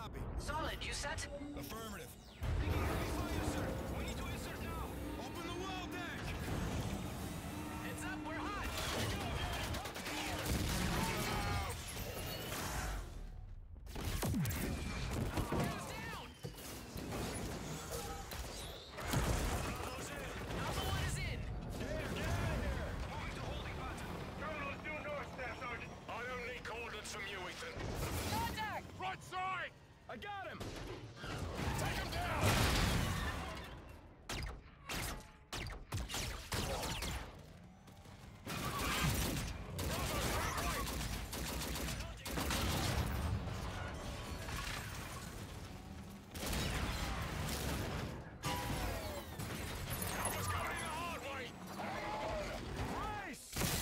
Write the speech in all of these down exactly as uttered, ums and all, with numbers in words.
Copy. Solid, you set? Affirmative. Taking heavy fire, sir. We need to insert now. Open the well deck! Heads up, we're hot. Goes down. Bravo's in. Alpha one is in. Get, get out of here. Moving to holding pattern. Terminal's due north there, Sergeant. I don't need coordinates from you, Ethan. Contact! Right side! I got him. Take him down! Alpha's coming in the hard way! Nice.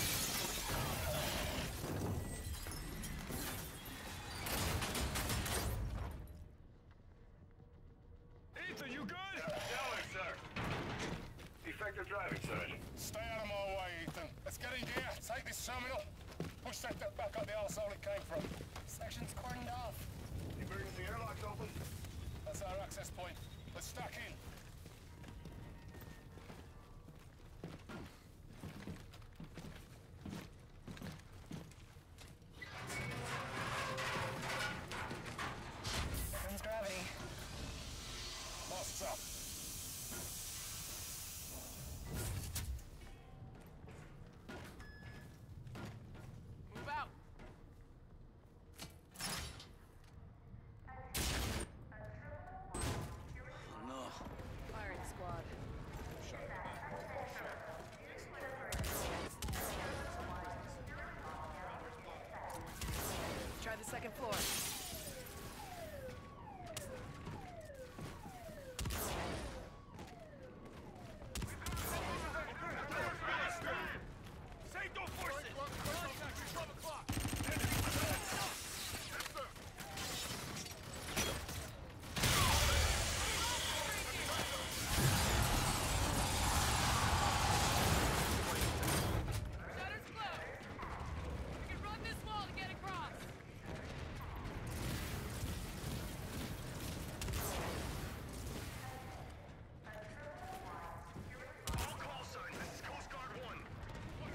Ethan, you good? Going, sir. Effective driving, Sergeant. Stay out of my way, Ethan. Let's get in gear. Take this terminal. Push that duck back up the arsehole it came from. Section's cordoned off. Emergency airlock's open. That's our access point. Let's stack in. Here comes gravity. Masts up. Move out. No. Firing squad. Try the second floor. Safety forces! Contact, twelve o'clock. Shutter's closed. We can run this wall to get across. All call signs, this is Coast Guard one. We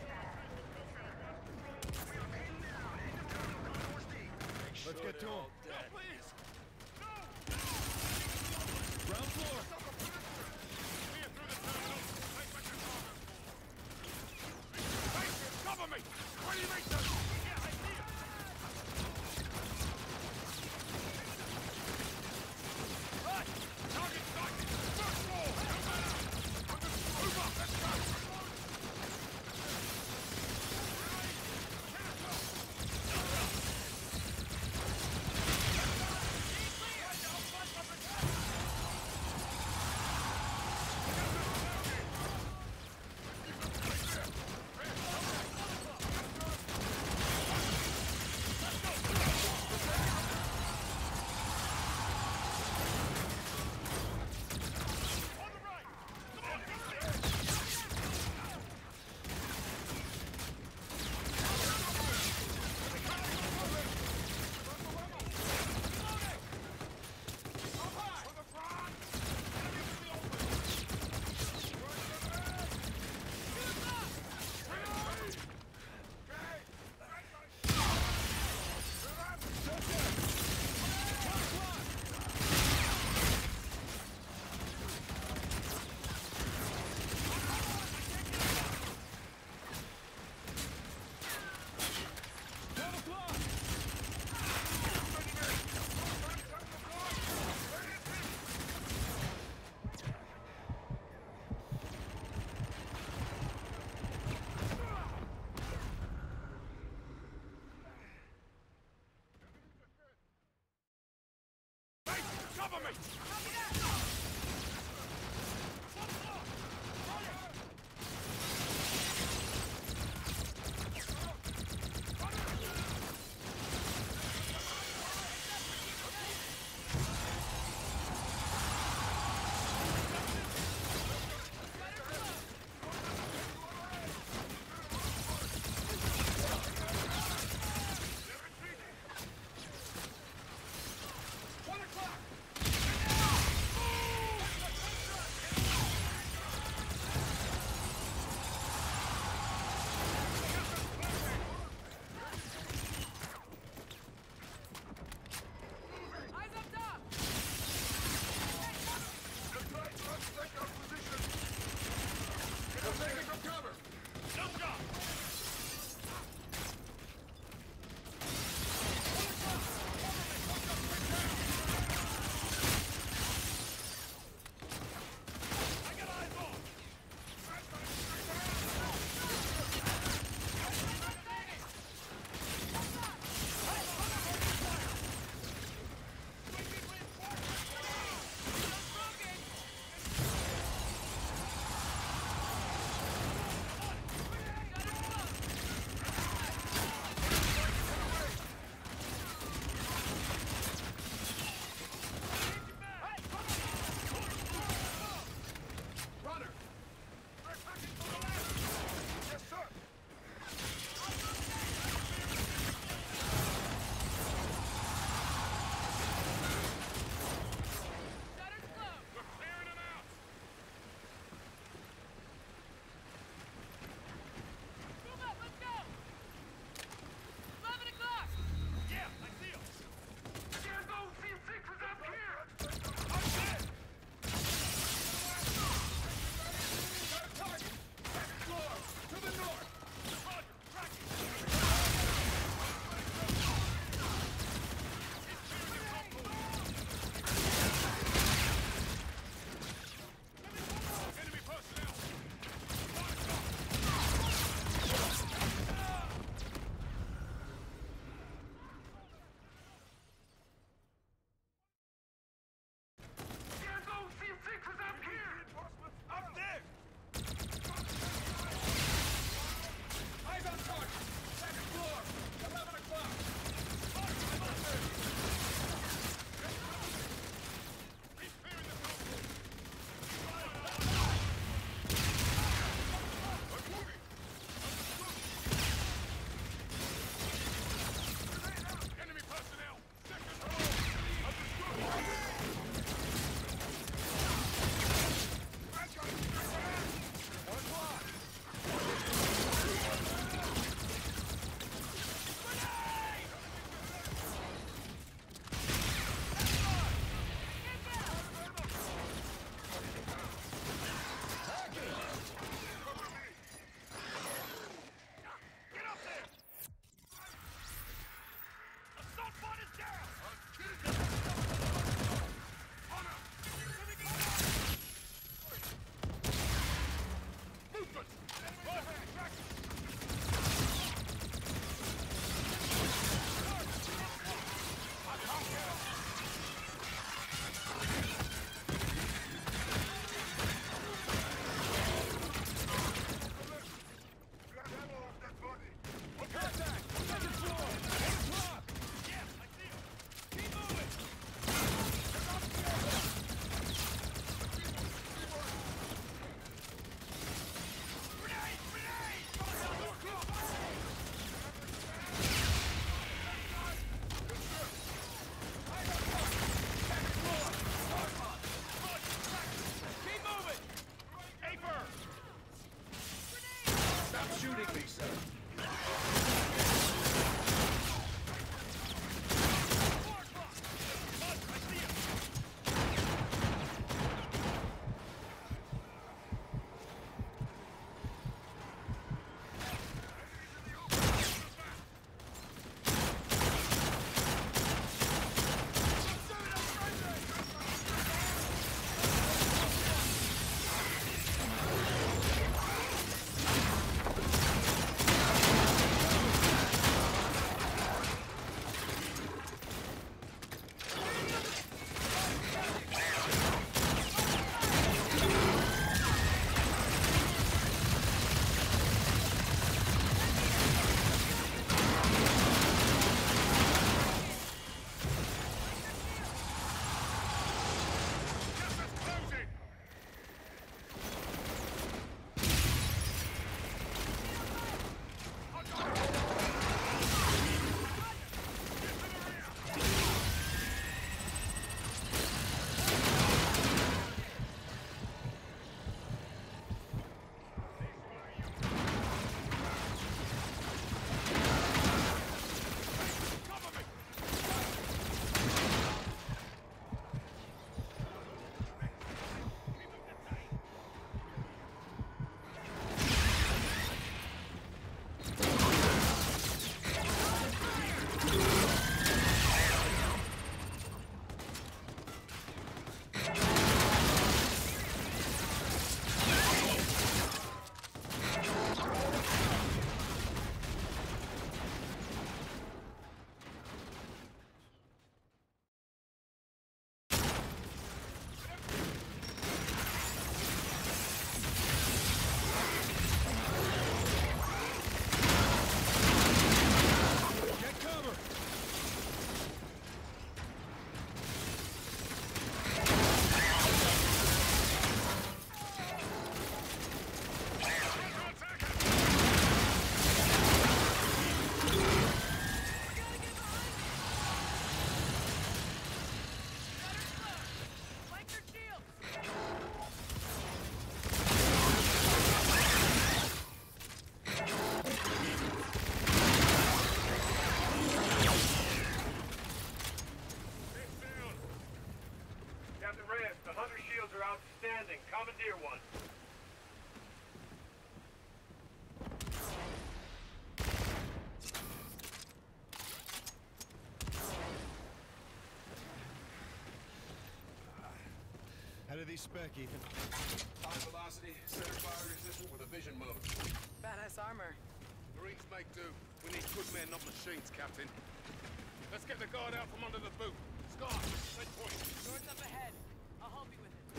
are pinned down. End of terminal concourse D. Let's get to him. No, please! Ground floor. Clear through the terminal. Take back your cargo. Hey, cover me! twenty meters! Yeah, I see him! Right! Target sighted! First floor! No matter! Move up! Let's go! On the right! Come on, come on! twelve o'clock. Hey, cover me! One Commandeer one. How do these spec, Ethan? High velocity, center fire resistant with a vision mode. Badass armor. Marines make do. We need good men, not machines, Captain. Let's get the guard out from under the boot. Scott, red point. Door's up ahead. I'll help you with it.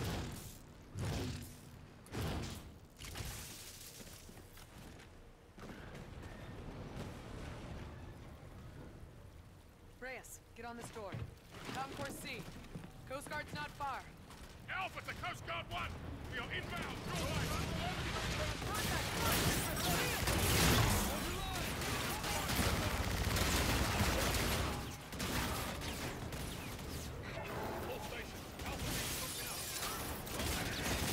Reyes, get on this door. Mountain Course C. Coast Guard's not far. Alpha to Coast Guard one! We are inbound! Draw line! All stations, Alpha is looking out!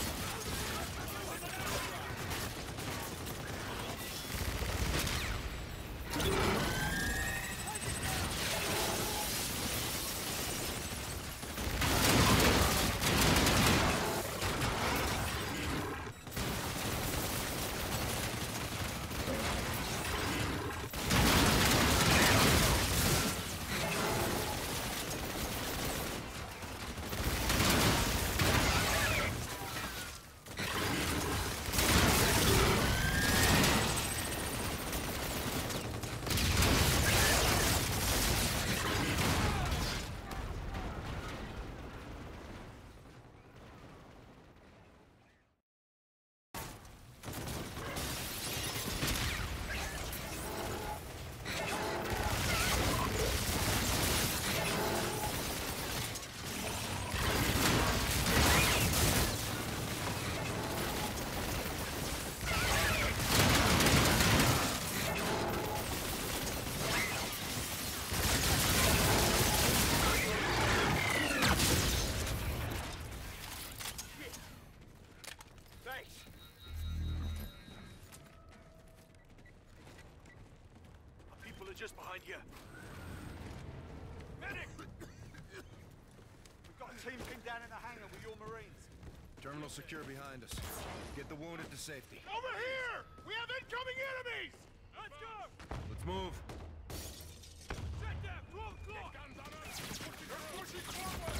Just behind you. Medic! We've got a team pinned down in the hangar with your Marines. Terminal secure behind us. Get the wounded to safety. Over here! We have incoming enemies! Let's go! Let's move. Check them! twelve o'clock! Guns on us! They're pushing forward!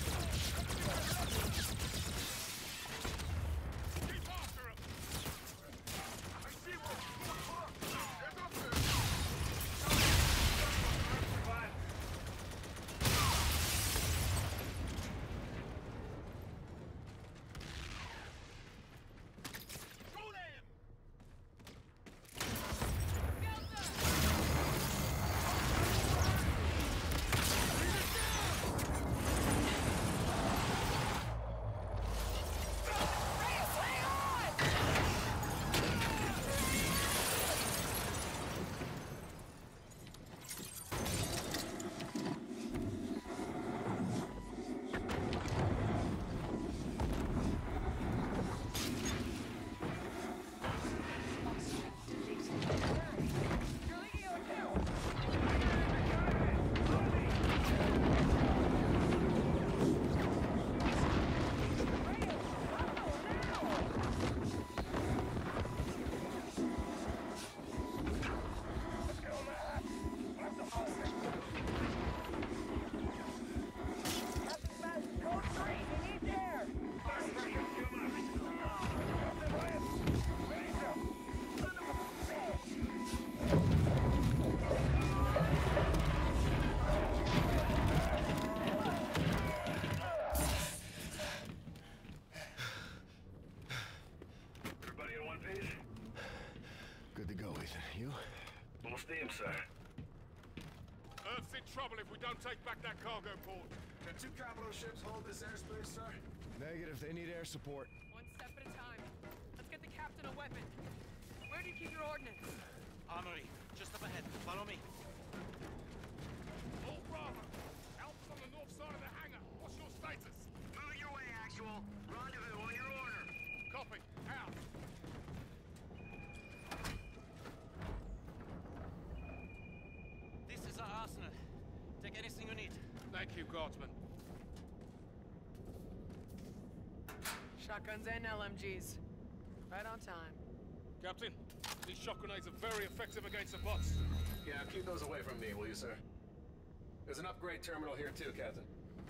Keep after them! I see one! Get up there! sir. Earth's in trouble if we don't take back that cargo port. Can two capital ships hold this airspace, sir? Negative. They need air support. One step at a time. Let's get the captain a weapon. Where do you keep your ordnance? Armory, just up ahead. Follow me. All Bravo. Alpha's on the north side of the hangar. What's your status? Moving your way, Actual. Rendezvous on your order. Copy. Out. This is our arsenal. Take anything you need. Thank you, Guardsman. Shotguns and L M Gs. Right on time. Captain, these shock grenades are very effective against the bots. Yeah, keep those away from me, will you, sir? There's an upgrade terminal here too, Captain.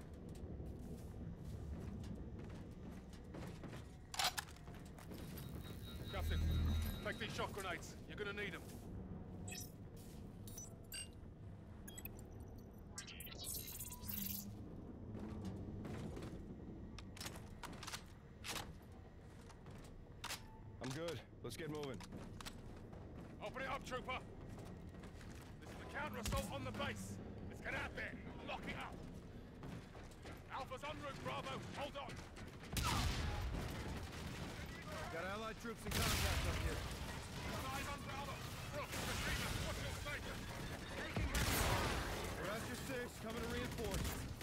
Captain, take these shock grenades. You're gonna need them. I'm good. Let's get moving. Open it up, trooper. This is the counter-assault on the base. Let's get out there. Lock it up. Alpha's en route, Bravo. Hold on. Got allied troops in contact up here. Got eyes on Bravo. Brooks, Katrina, what's your status? We're after six, coming to reinforce.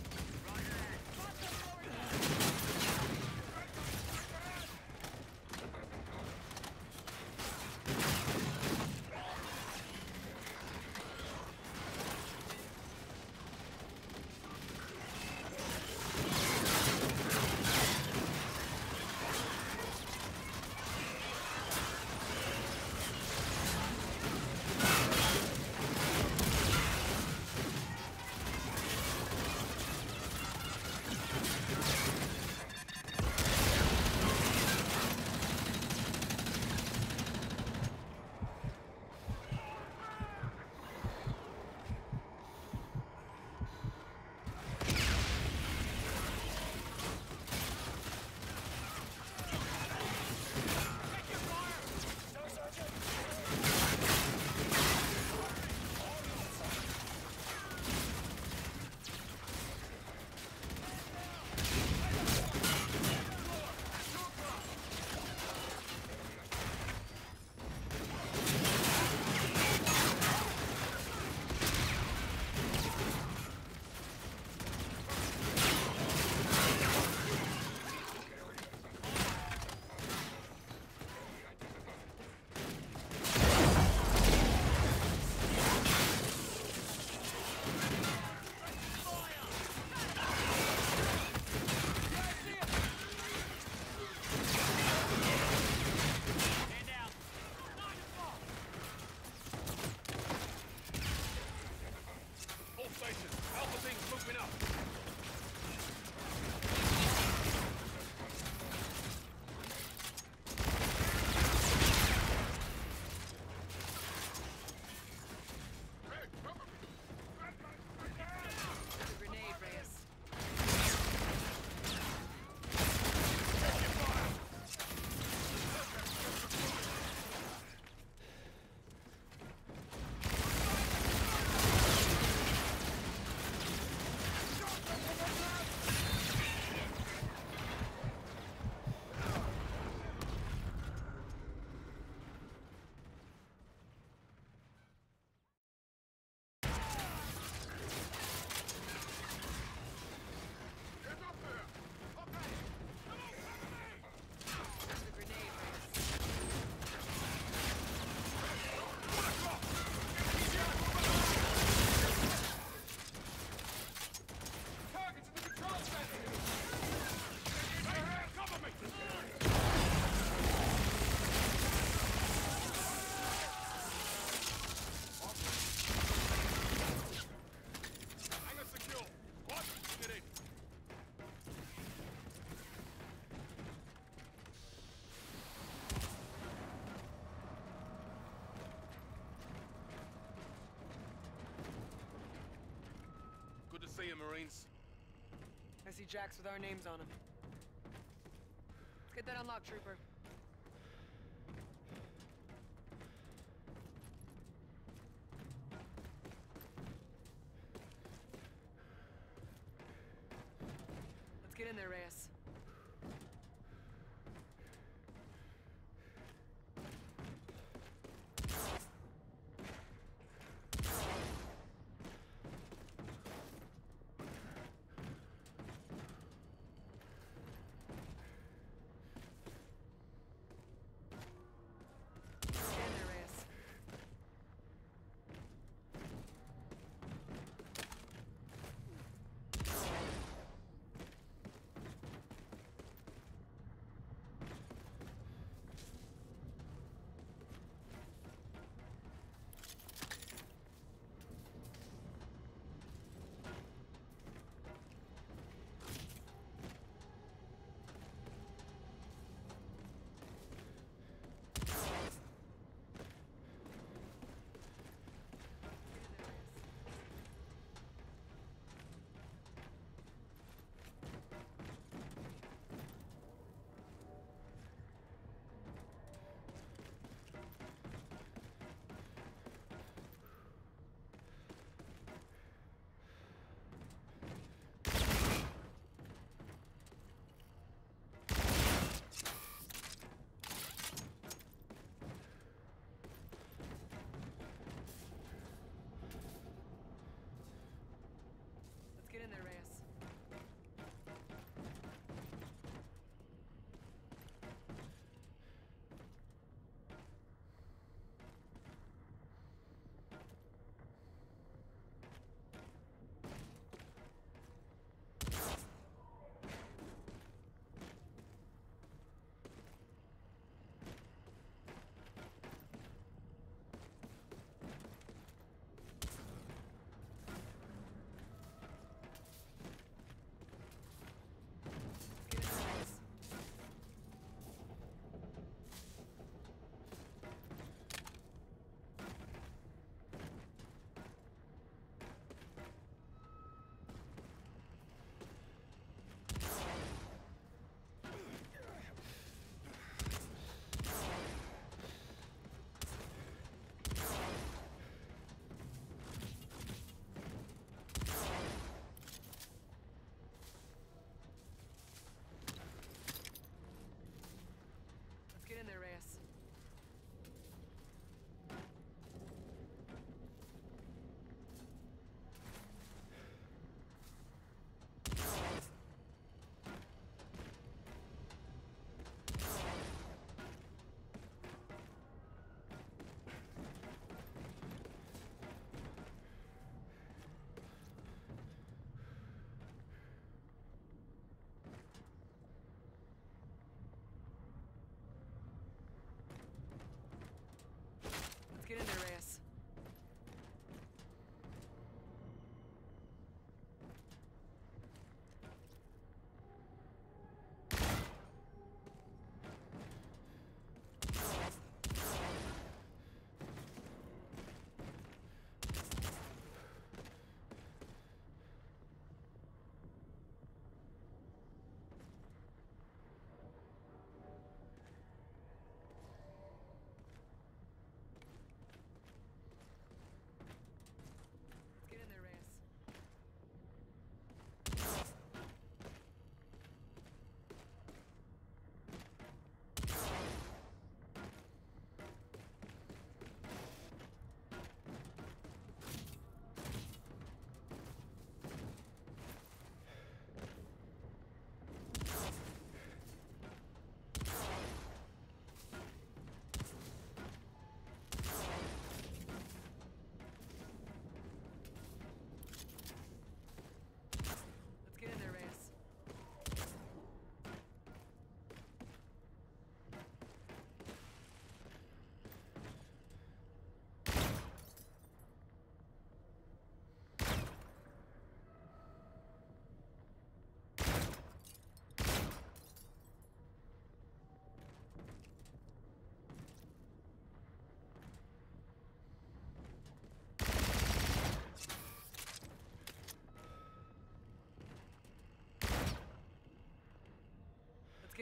See you, Marines. I see jacks with our names on them. Let's get that unlocked, trooper. Let's get in there, Reyes.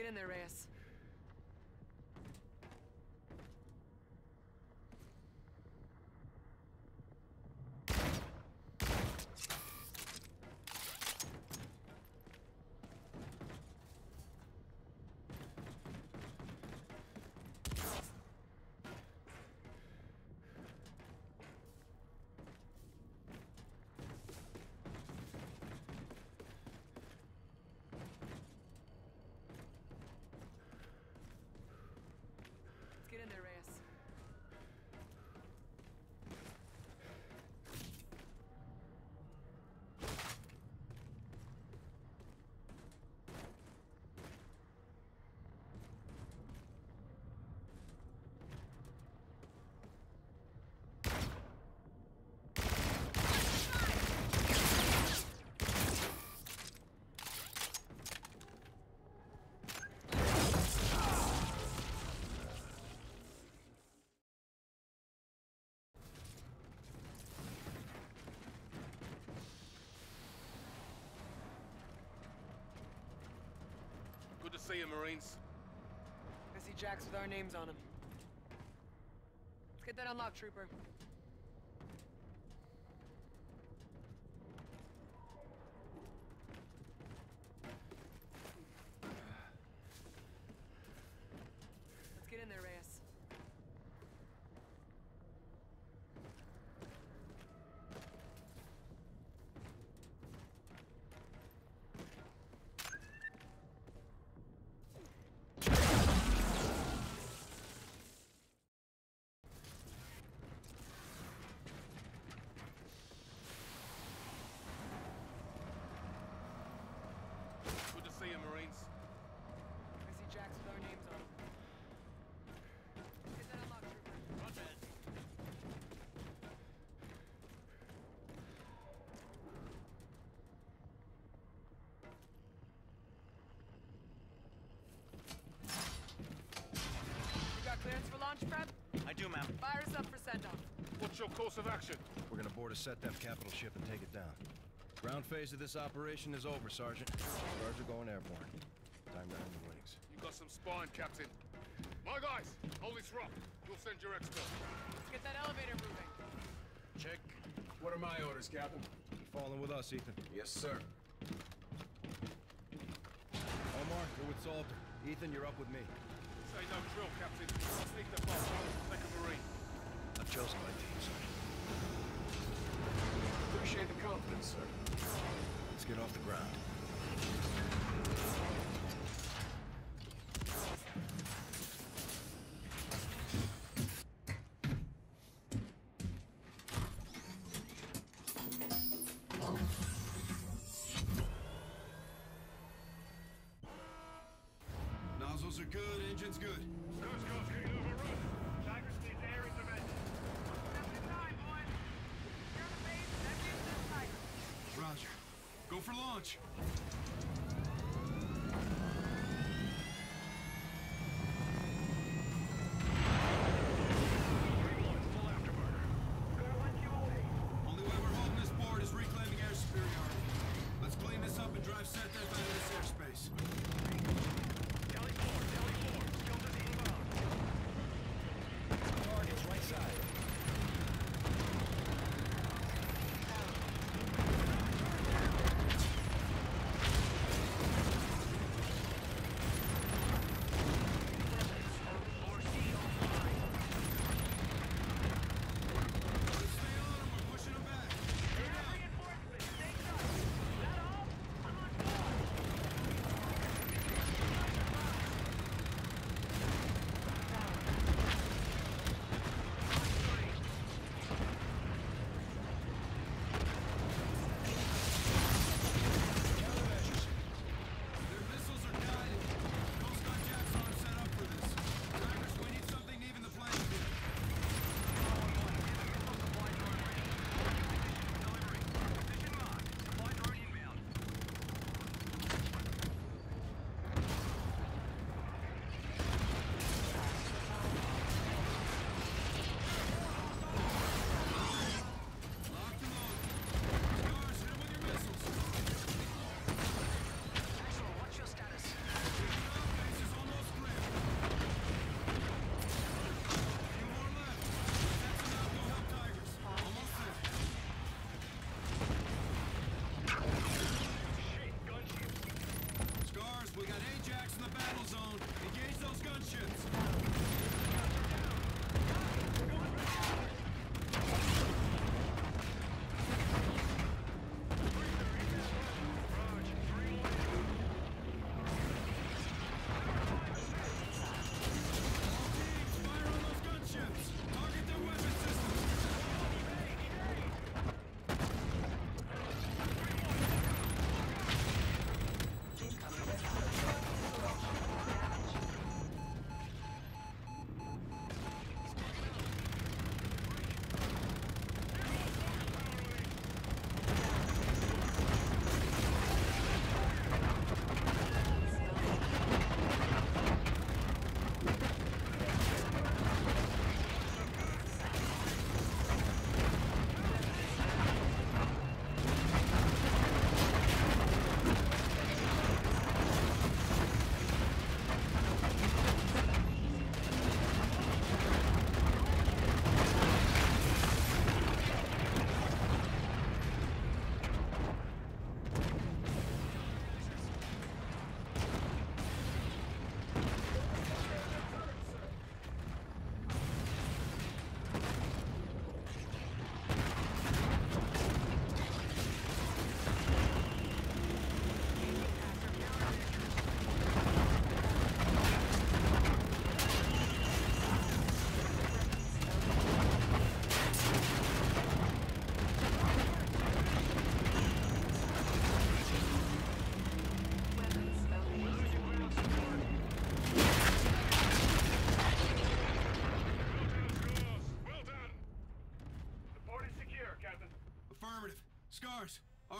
get in there, Reyes. Get in there, Reyes. Good to see you, Marines. I see jacks with our names on them. Let's get that unlocked, Trooper. Let's get in there, Reyes. Good to see you, Marines. I see jacks with our names on them. Get that unlocked, Trooper. Run, man. You got clearance for launch prep? I do, ma'am. Fire us up for send-off. What's your course of action? We're gonna board a SETDEF capital ship and take it down. Ground phase of this operation is over, Sergeant. Guards are going airborne. Time to earn the wings. You got some spine, Captain. My guys, hold this rock. You'll send your expert. Let's get that elevator moving. Check. What are my orders, Captain? You're falling with us, Ethan. Yes, sir. Omar, you're with Salter. Ethan, you're up with me. Say no drill, Captain. Sneak the boss. Take a Marine. I've chosen my team, Sergeant. Appreciate the confidence, sir. Let's get off the ground. Nozzles are good, engine's good. Roger. Go for launch. Only way we're holding this board is reclaiming air superiority. Let's clean this up and drive SETDEF out of this airspace. Target's right side.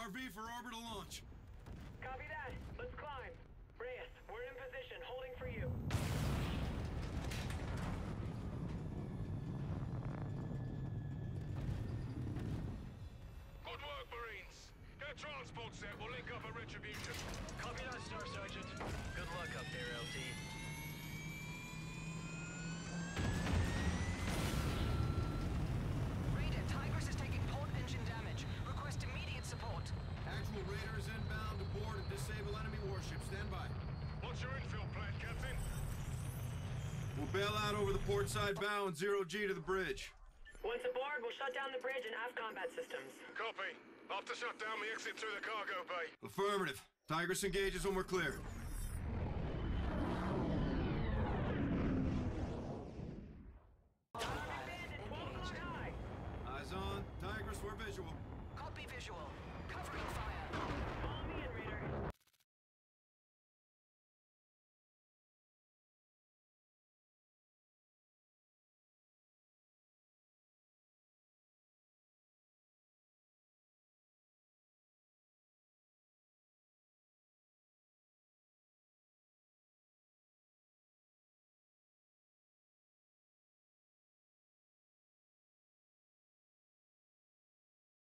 R V for orbital launch. Copy that. Let's climb. Reyes, we're in position, holding for you. Good work, Marines. Get transport set. We'll link up at Retribution. Copy that, Star Sergeant. Good luck up there, L T. Raider, Tigris is taking port engine damage. Request immediate support. Actual raiders inbound to board and disable enemy warships. Stand by. What's your infield plan, Captain? We'll bail out over the port side bow and zero G to the bridge. Once aboard, we'll shut down the bridge and A F combat systems. Copy. After shut down, we exit through the cargo bay. Affirmative. Tigris engages when we're clear.